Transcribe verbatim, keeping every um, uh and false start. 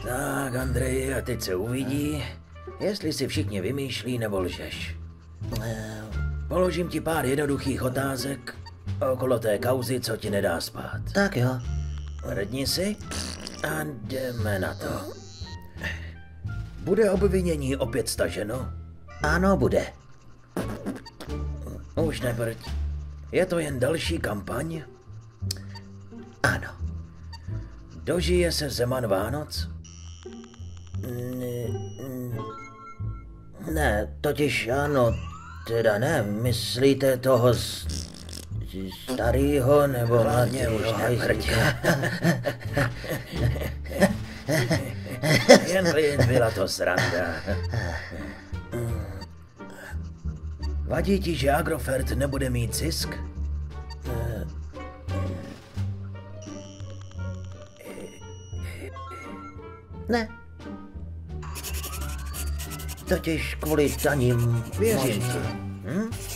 Tak, Andrej, a teď se uvidí, jestli si všichni vymýšlí nebo lžeš. Položím ti pár jednoduchých otázek okolo té kauzy, co ti nedá spát. Tak jo. Redni si a jdeme na to. Bude obvinění opět staženo? Ano, bude. Už nebrď. Je to jen další kampaň? Ano. Dožije se Zeman Vánoc? Ne, ne, totiž ano, teda ne, myslíte toho z, starýho nebo Hlavně už mladýho nebrď. hajzlíka? Jen klid, byla to sranda. Vadí ti, že Agrofert nebude mít zisk? Ne. Totiž kvůli daním Věřím možná. ti. Hm?